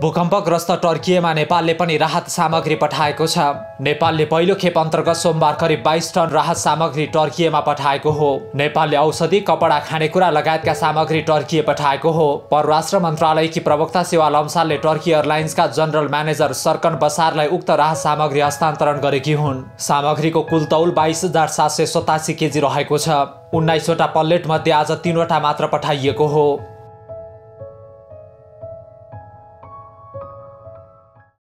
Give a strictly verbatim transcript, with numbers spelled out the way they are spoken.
भूकम्पग्रस्त टर्किएमा नेपालले पनि राहत सामग्री पठाएको छ। नेपालले पहिलो खेप अन्तर्गत सोमबार करिब बाइस टन राहत सामग्री टर्किएमा पठाएको हो। नेपालले औषधि, कपडा, खानेकुरा लगायतका सामग्री टर्किए पठाएको हो। परराष्ट्र मन्त्रालयकी प्रवक्ता सेवा लम्सालले टर्की एयरलाइन्सका जनरल म्यानेजर सर्कन बसारलाई उक्त राहत सामग्री हस्तान्तरण गरेकी हुन्। सामग्रीको कुल तौल बाइस हजार सात सय सतासी केजी रहेको छ। उन्नाइसवटा पल्लेट मध्ये आज तीनवटा मात्र पठाइएको हो।